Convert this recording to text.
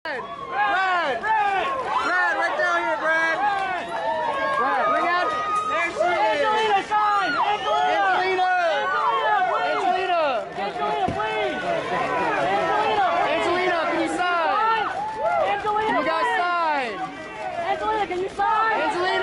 Brad! Brad, right down here, Brad! Brad, bring out! There she is! Angelina, sign! Angelina! Angelina, please! Angelina, can you sign? Angelina, Can you guys sign? Angelina, can you sign? Angelina!